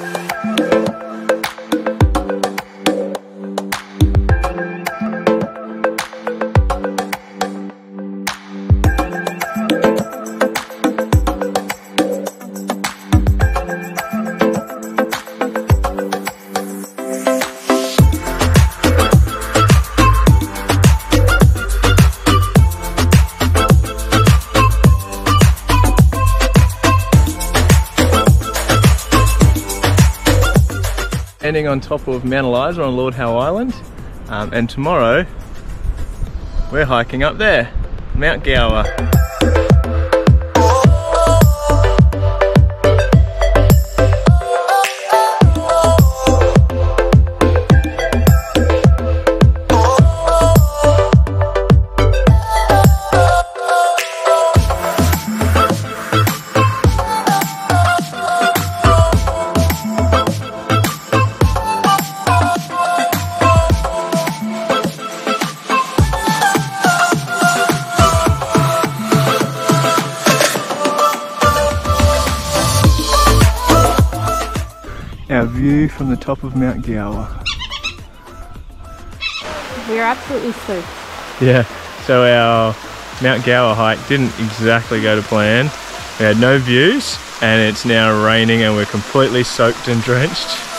Standing on top of Mount Eliza on Lord Howe Island, and tomorrow we're hiking up there, Mount Gower. Our view from the top of Mount Gower. We're absolutely soaked. Yeah, so our Mount Gower hike didn't exactly go to plan. We had no views and it's now raining and we're completely soaked and drenched.